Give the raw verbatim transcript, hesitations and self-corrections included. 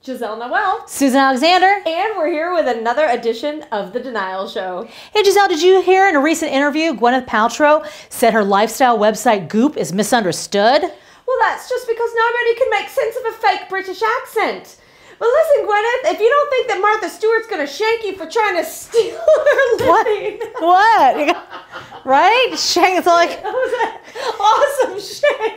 Gisele Noel, Susan Alexander, and we're here with another edition of The Denial Show. Hey Gisele, did you hear in a recent interview Gwyneth Paltrow said her lifestyle website Goop is misunderstood? Well, that's just because nobody can make sense of a fake British accent. But listen, Gwyneth, if you don't think that Martha Stewart's going to shank you for trying to steal her living... What? What? Right? Shank, it's all like... That was an awesome shank.